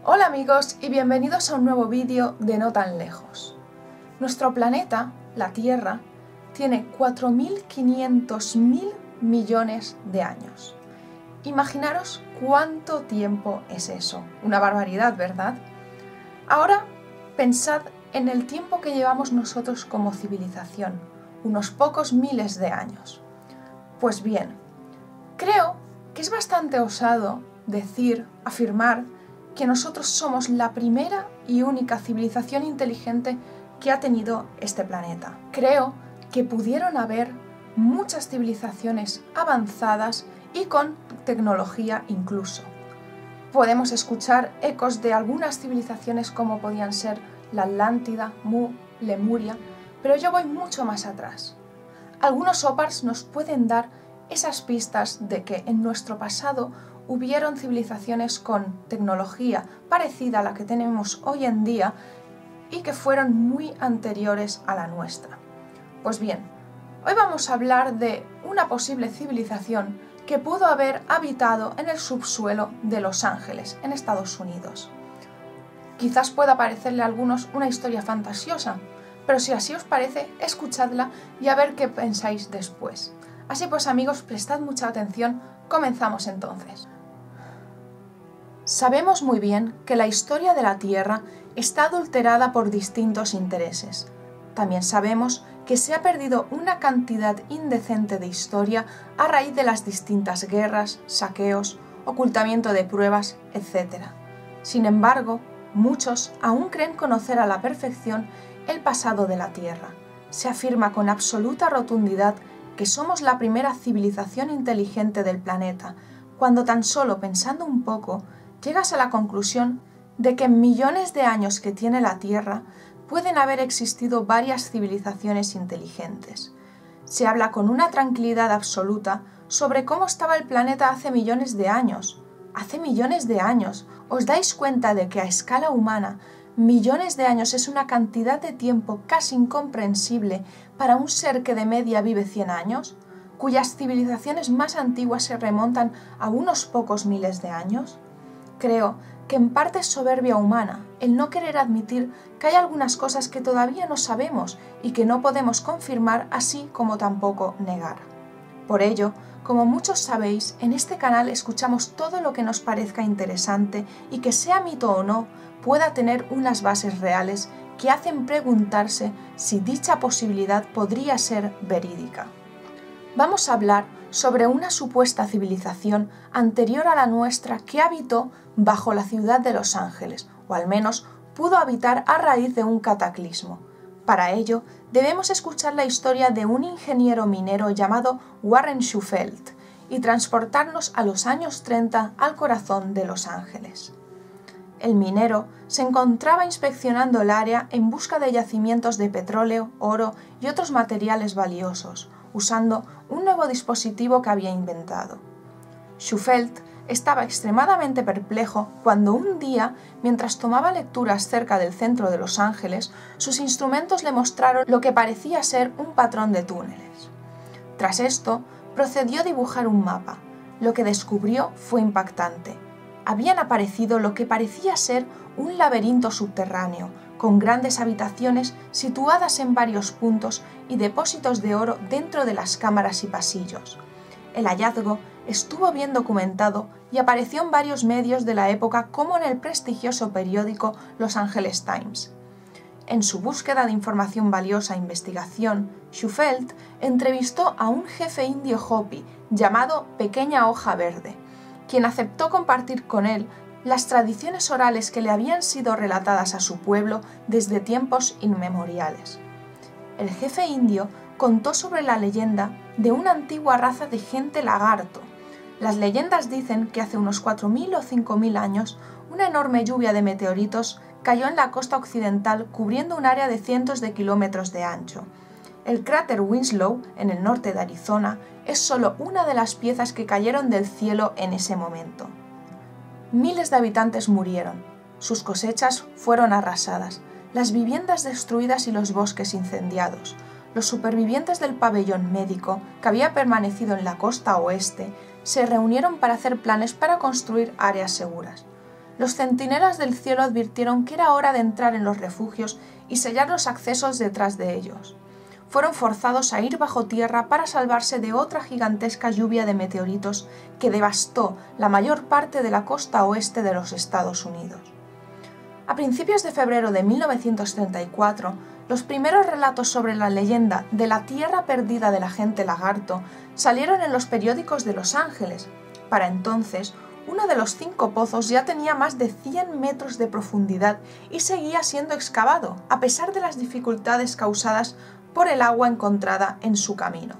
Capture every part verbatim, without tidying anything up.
Hola amigos y bienvenidos a un nuevo vídeo de No Tan Lejos. Nuestro planeta, la Tierra, tiene cuatro mil quinientos mil millones de años. Imaginaros cuánto tiempo es eso. Una barbaridad, ¿verdad? Ahora pensad en el tiempo que llevamos nosotros como civilización, unos pocos miles de años. Pues bien, creo que es bastante osado decir, afirmar, que nosotros somos la primera y única civilización inteligente que ha tenido este planeta. Creo que pudieron haber muchas civilizaciones avanzadas y con tecnología incluso. Podemos escuchar ecos de algunas civilizaciones como podían ser la Atlántida, Mu, Lemuria, pero yo voy mucho más atrás. Algunos OPARs nos pueden dar esas pistas de que en nuestro pasado hubieron civilizaciones con tecnología parecida a la que tenemos hoy en día y que fueron muy anteriores a la nuestra. Pues bien, hoy vamos a hablar de una posible civilización que pudo haber habitado en el subsuelo de Los Ángeles, en Estados Unidos. Quizás pueda parecerle a algunos una historia fantasiosa, pero si así os parece, escuchadla y a ver qué pensáis después. Así pues amigos, prestad mucha atención, comenzamos entonces. Sabemos muy bien que la historia de la Tierra está adulterada por distintos intereses. También sabemos que se ha perdido una cantidad indecente de historia a raíz de las distintas guerras, saqueos, ocultamiento de pruebas, etcétera. Sin embargo, muchos aún creen conocer a la perfección el pasado de la Tierra. Se afirma con absoluta rotundidad que somos la primera civilización inteligente del planeta, cuando tan solo pensando un poco, llegas a la conclusión de que en millones de años que tiene la Tierra pueden haber existido varias civilizaciones inteligentes. Se habla con una tranquilidad absoluta sobre cómo estaba el planeta hace millones de años. Hace millones de años, ¿os dais cuenta de que a escala humana millones de años es una cantidad de tiempo casi incomprensible para un ser que de media vive cien años, cuyas civilizaciones más antiguas se remontan a unos pocos miles de años? Creo que en parte es soberbia humana el no querer admitir que hay algunas cosas que todavía no sabemos y que no podemos confirmar, así como tampoco negar. Por ello, como muchos sabéis, en este canal escuchamos todo lo que nos parezca interesante y que sea mito o no, pueda tener unas bases reales que hacen preguntarse si dicha posibilidad podría ser verídica. Vamos a hablar sobre una supuesta civilización anterior a la nuestra que habitó bajo la ciudad de Los Ángeles, o al menos pudo habitar a raíz de un cataclismo. Para ello, debemos escuchar la historia de un ingeniero minero llamado Warren Shufelt y transportarnos a los años treinta al corazón de Los Ángeles. El minero se encontraba inspeccionando el área en busca de yacimientos de petróleo, oro y otros materiales valiosos, usando un nuevo dispositivo que había inventado. Shufelt estaba extremadamente perplejo cuando un día, mientras tomaba lecturas cerca del centro de Los Ángeles, sus instrumentos le mostraron lo que parecía ser un patrón de túneles. Tras esto, procedió a dibujar un mapa. Lo que descubrió fue impactante. Habían aparecido lo que parecía ser un laberinto subterráneo, con grandes habitaciones situadas en varios puntos y depósitos de oro dentro de las cámaras y pasillos. El hallazgo estuvo bien documentado y apareció en varios medios de la época, como en el prestigioso periódico Los Angeles Times. En su búsqueda de información valiosa e investigación, Shufelt entrevistó a un jefe indio Hopi llamado Pequeña Hoja Verde, quien aceptó compartir con él las tradiciones orales que le habían sido relatadas a su pueblo desde tiempos inmemoriales. El jefe indio contó sobre la leyenda de una antigua raza de gente lagarto. Las leyendas dicen que hace unos cuatro mil o cinco mil años una enorme lluvia de meteoritos cayó en la costa occidental cubriendo un área de cientos de kilómetros de ancho. El cráter Winslow, en el norte de Arizona, es solo una de las piezas que cayeron del cielo en ese momento. Miles de habitantes murieron, sus cosechas fueron arrasadas, las viviendas destruidas y los bosques incendiados. Los supervivientes del pabellón médico, que había permanecido en la costa oeste, se reunieron para hacer planes para construir áreas seguras. los centinelas del cielo advirtieron que era hora de entrar en los refugios y sellar los accesos detrás de ellos. Fueron forzados a ir bajo tierra para salvarse de otra gigantesca lluvia de meteoritos que devastó la mayor parte de la costa oeste de los Estados Unidos. A principios de febrero de mil novecientos treinta y cuatro, los primeros relatos sobre la leyenda de la tierra perdida del agente lagarto salieron en los periódicos de Los Ángeles. Para entonces, uno de los cinco pozos ya tenía más de cien metros de profundidad y seguía siendo excavado, a pesar de las dificultades causadas por el agua encontrada en su camino.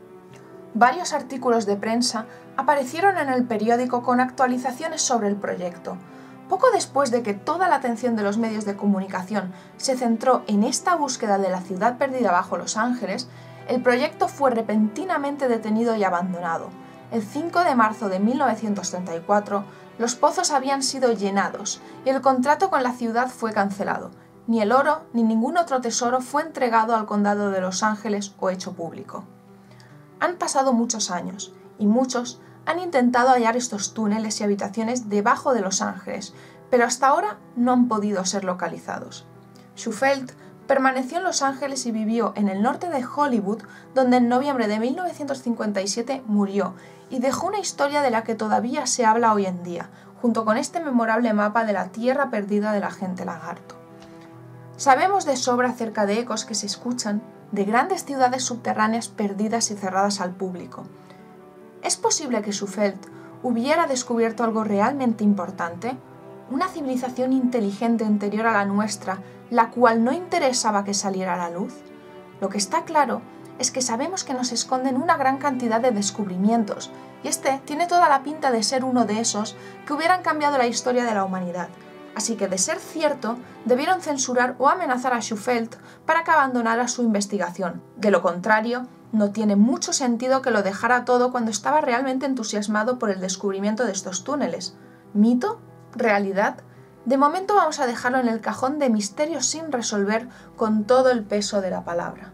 Varios artículos de prensa aparecieron en el periódico con actualizaciones sobre el proyecto. Poco después de que toda la atención de los medios de comunicación se centró en esta búsqueda de la ciudad perdida bajo Los Ángeles, el proyecto fue repentinamente detenido y abandonado. El cinco de marzo de mil novecientos treinta y cuatro, los pozos habían sido llenados y el contrato con la ciudad fue cancelado. Ni el oro ni ningún otro tesoro fue entregado al condado de Los Ángeles o hecho público. Han pasado muchos años y muchos han intentado hallar estos túneles y habitaciones debajo de Los Ángeles, pero hasta ahora no han podido ser localizados. Shufelt permaneció en Los Ángeles y vivió en el norte de Hollywood, donde en noviembre de mil novecientos cincuenta y siete murió, y dejó una historia de la que todavía se habla hoy en día, junto con este memorable mapa de la tierra perdida del agente lagarto. Sabemos de sobra acerca de ecos que se escuchan de grandes ciudades subterráneas perdidas y cerradas al público. ¿Es posible que Shufelt hubiera descubierto algo realmente importante? Una civilización inteligente anterior a la nuestra, la cual no interesaba que saliera a la luz. Lo que está claro es que sabemos que nos esconden una gran cantidad de descubrimientos, y este tiene toda la pinta de ser uno de esos que hubieran cambiado la historia de la humanidad. Así que, de ser cierto, debieron censurar o amenazar a Shufelt para que abandonara su investigación. De lo contrario, no tiene mucho sentido que lo dejara todo cuando estaba realmente entusiasmado por el descubrimiento de estos túneles. ¿Mito? ¿Realidad? De momento vamos a dejarlo en el cajón de misterios sin resolver con todo el peso de la palabra.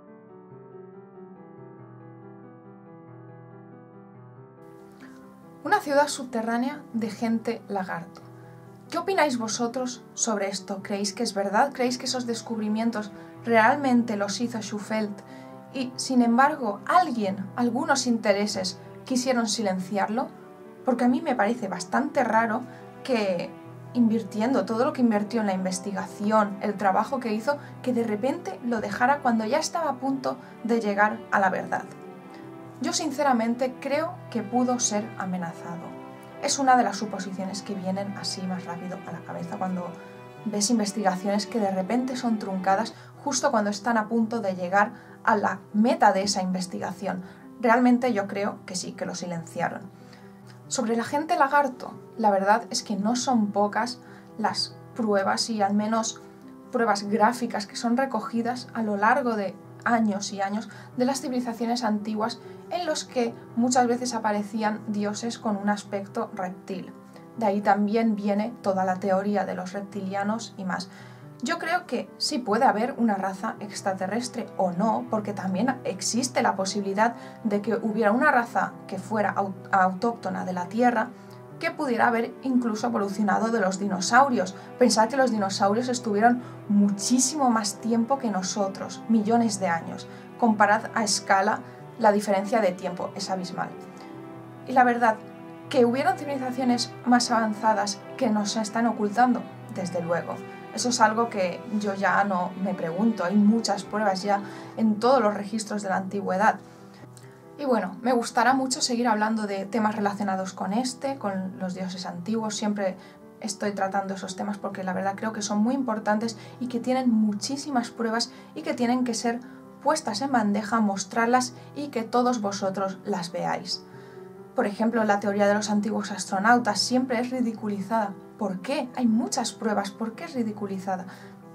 Una ciudad subterránea de gente lagarto. ¿Qué opináis vosotros sobre esto? ¿Creéis que es verdad? ¿Creéis que esos descubrimientos realmente los hizo Shufelt y, sin embargo, alguien, algunos intereses, quisieron silenciarlo? Porque a mí me parece bastante raro que, invirtiendo todo lo que invirtió en la investigación, el trabajo que hizo, que de repente lo dejara cuando ya estaba a punto de llegar a la verdad. Yo sinceramente creo que pudo ser amenazado. Es una de las suposiciones que vienen así más rápido a la cabeza cuando ves investigaciones que de repente son truncadas justo cuando están a punto de llegar a la meta de esa investigación. Realmente yo creo que sí, que lo silenciaron. Sobre el agente lagarto, la verdad es que no son pocas las pruebas y al menos pruebas gráficas que son recogidas a lo largo de años y años de las civilizaciones antiguas en los que muchas veces aparecían dioses con un aspecto reptil. De ahí también viene toda la teoría de los reptilianos y más. Yo creo que sí puede haber una raza extraterrestre o no, porque también existe la posibilidad de que hubiera una raza que fuera autóctona de la Tierra que pudiera haber incluso evolucionado de los dinosaurios. Pensad que los dinosaurios estuvieron muchísimo más tiempo que nosotros, millones de años. Comparad a escala, la diferencia de tiempo es abismal. Y la verdad, que hubieron civilizaciones más avanzadas que nos están ocultando, desde luego. Eso es algo que yo ya no me pregunto, hay muchas pruebas ya en todos los registros de la antigüedad. Y bueno, me gustará mucho seguir hablando de temas relacionados con este, con los dioses antiguos. Siempre estoy tratando esos temas porque la verdad creo que son muy importantes y que tienen muchísimas pruebas y que tienen que ser puestas en bandeja, mostrarlas y que todos vosotros las veáis. Por ejemplo, la teoría de los antiguos astronautas siempre es ridiculizada. ¿Por qué? Hay muchas pruebas. ¿Por qué es ridiculizada?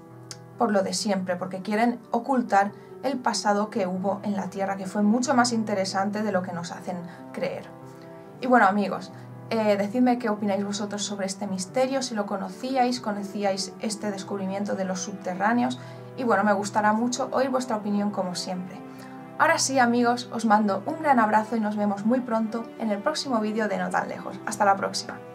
Por lo de siempre, porque quieren ocultar el pasado que hubo en la Tierra, que fue mucho más interesante de lo que nos hacen creer. Y bueno, amigos, eh, decidme qué opináis vosotros sobre este misterio, si lo conocíais, conocíais este descubrimiento de los subterráneos, y bueno, me gustará mucho oír vuestra opinión como siempre. Ahora sí, amigos, os mando un gran abrazo y nos vemos muy pronto en el próximo vídeo de No Tan Lejos. Hasta la próxima.